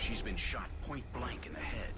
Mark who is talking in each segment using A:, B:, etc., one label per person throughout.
A: She's been shot point blank in the head.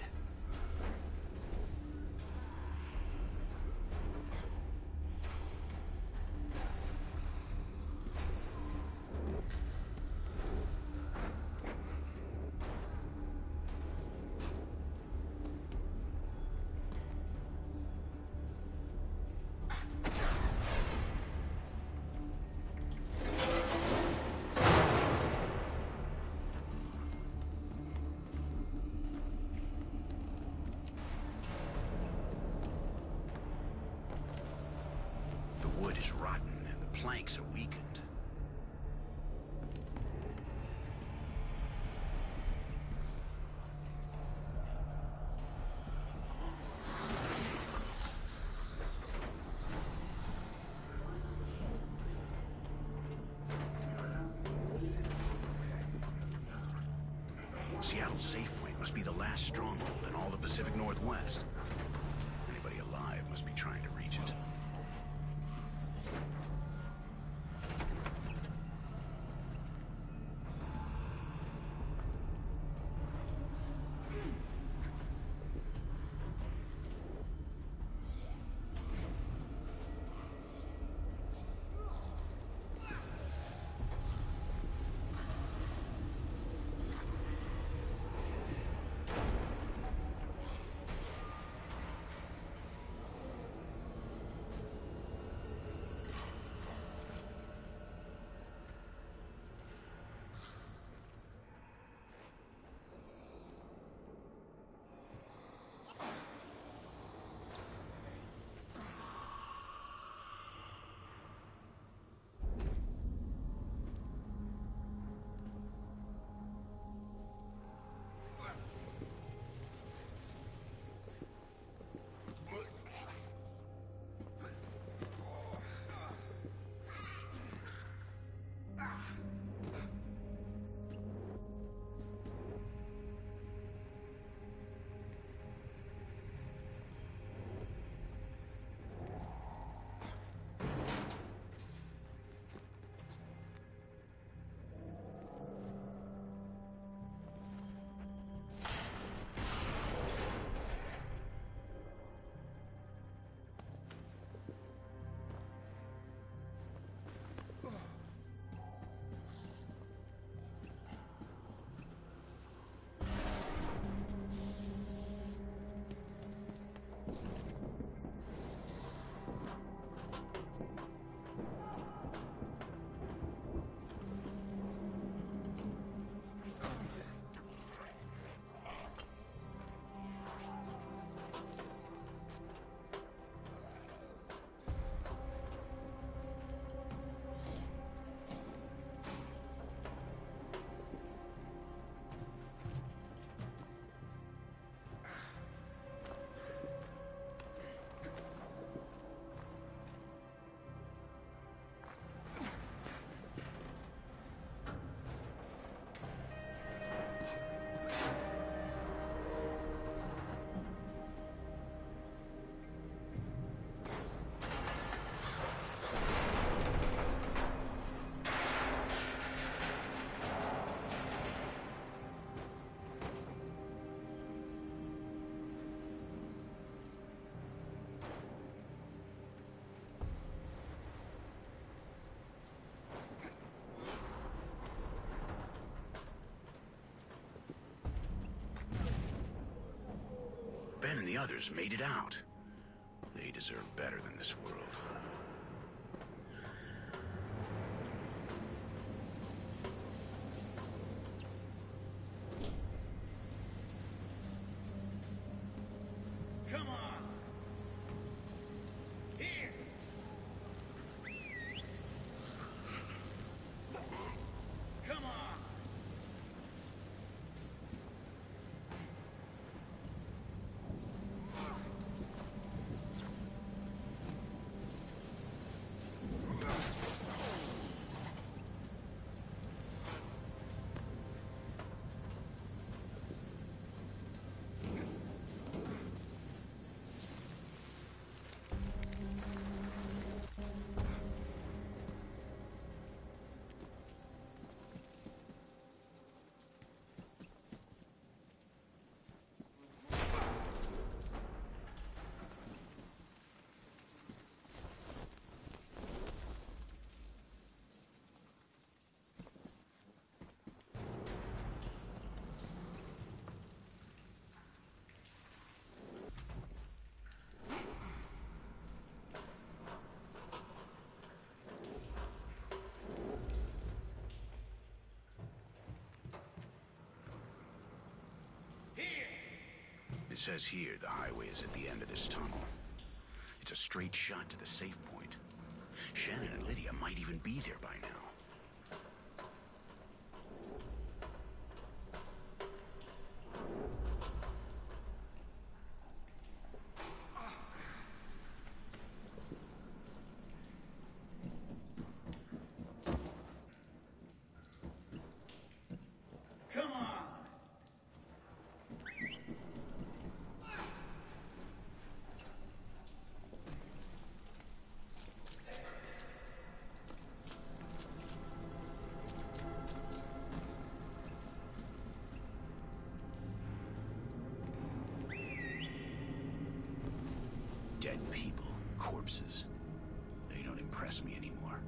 A: The wood is rotten and the planks are weakened. Seattle's safe point must be the last stronghold in all the Pacific Northwest. Anybody alive must be trying to reach it. Ben and the others made it out. They deserve better than this world.
B: Come on! Here! Come on!
A: It says here the highway is at the end of this tunnel. It's a straight shot to the safe point. Shannon and Lydia might even be there by now.
B: Come on!
A: Dead people, corpses. They don't impress me anymore.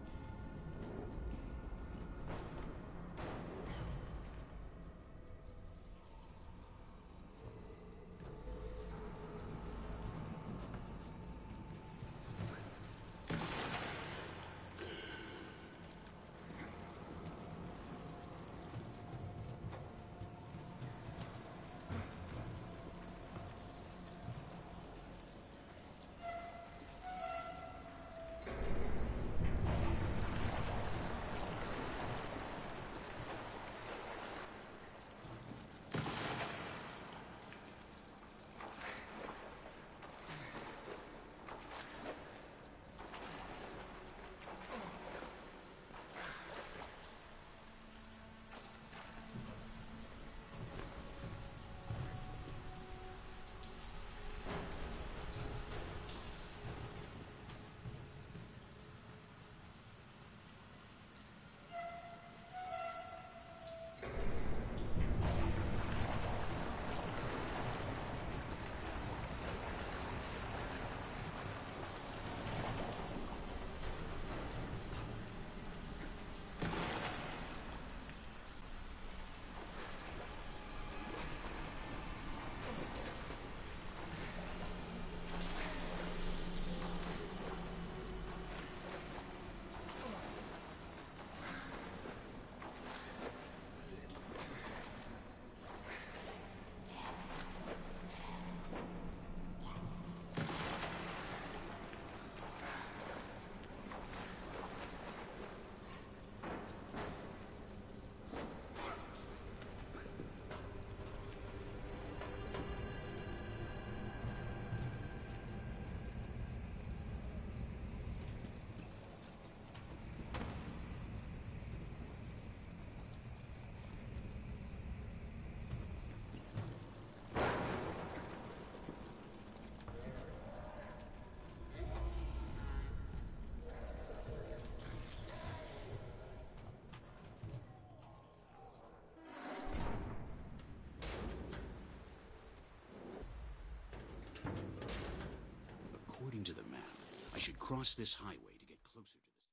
A: According to the map, I should cross this highway to get closer to the...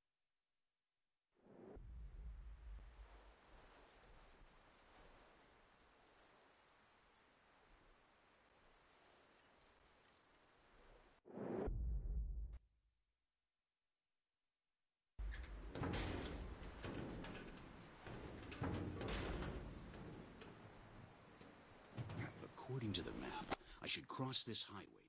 A: According to the map, I should cross this highway